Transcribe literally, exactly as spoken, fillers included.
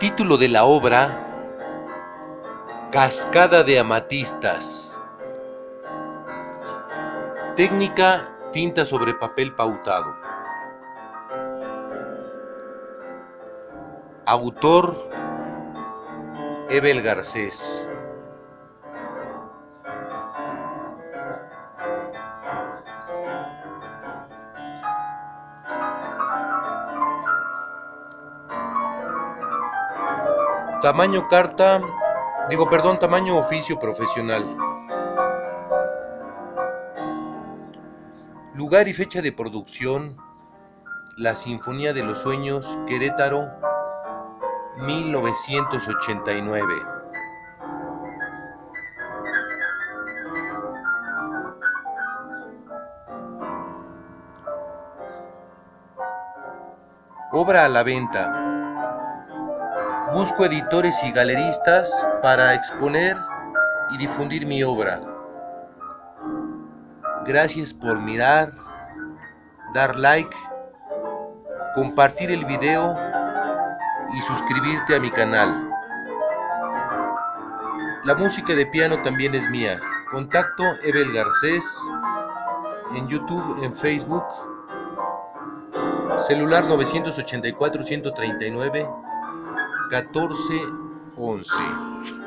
Título de la obra: Cascada de amatistas. Técnica: tinta sobre papel pautado. Autor: Ebel Garcés. Tamaño carta, digo perdón, tamaño oficio profesional. Lugar y fecha de producción: La Sinfonía de los Sueños, Querétaro, mil novecientos ochenta y nueve. Obra a la venta. Busco editores y galeristas para exponer y difundir mi obra. Gracias por mirar, dar like, compartir el video y suscribirte a mi canal. La música de piano también es mía. Contacto Ebel Garcés en YouTube, en Facebook. Celular novecientos ochenta y cuatro, ciento treinta y nueve, catorce once.